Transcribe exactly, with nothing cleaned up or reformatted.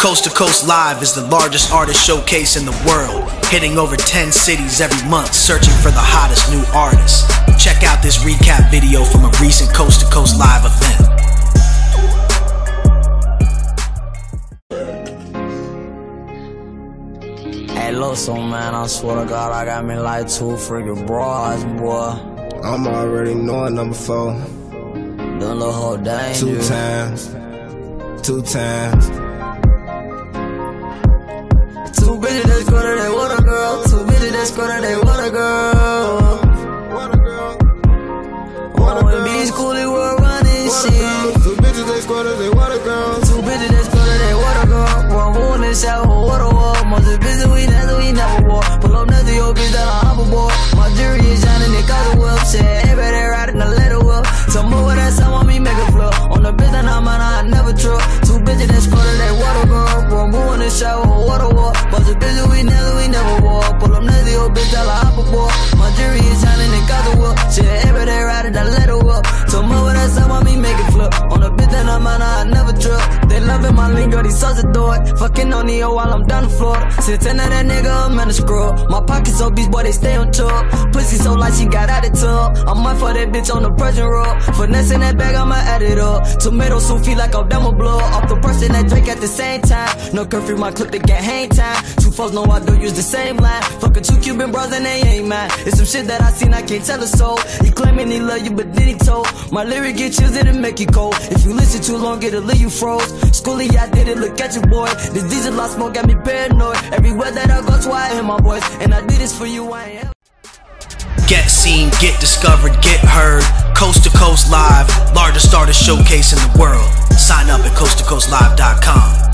Coast to Coast Live is the largest artist showcase in the world, hitting over ten cities every month, searching for the hottest new artists. Check out this recap video from a recent Coast to Coast Live event. Hey, look, so man, I swear to God, I got me like two freaking bras, boy. I'm already knowing number four. Done the whole day. Two times. Two times. Two bitches that's quarter, they want a girl. Two bitches that's quarter, they want a girl. Want a girl. Want a O girl. M B SkoolyWorld running shit. Two bitches that's quarter, they want a girl. Two bitches that's quarter, they want a girl. One who in the shower, what a walk. Most of bitches we never, we never walk. Pull up next to your bitch that I hoverboard. My jury is shining, they got the whip. Shit, everybody riding the letter whip. Tell me what that sound want me make a flip. On the bitch that I'm on, I never trip. Two bitches that's quarter, they want a girl. One who in the shower, what a walk. Most of bitches we never, we never walk. Pull up next to your bitch that I hoverboard. My jury is shining, they got the whip. Shit, everybody riding the letter whip. Tell me what that sound want me make a flip. On the bitch that I'm on, I never trip. They loving my lingo, these such a door. Fucking on the O while I'm down the floor. Sitting at that nigga, I'm in a screw. My pockets so beast, boy, they stay on tour. Pussy so light, she got out of tub. I'm up for that bitch on the Persian roll. Finesse in that bag, I'ma add it up. Tomato soup feel like I'm demo blow. Off the person that drink at the same time. No curfew, my clip to get hang time. Two folks know I don't use the same line. Fucking two Cuban bros and they ain't mine. It's some shit that I seen, I can't tell a soul. He claiming he love you, but then he told. My lyric get chills, it'll make you cold. If you listen too long, it'll leave you froze. Schoolie, I did it, look at you, boy. This diesel I smoke got me paranoid. Everywhere that I go, that's why I hear my voice. And I did this for you, I ain't. Get seen, get discovered, get heard. Coast to Coast Live, largest artist showcase in the world. Sign up at coast to coast live dot com.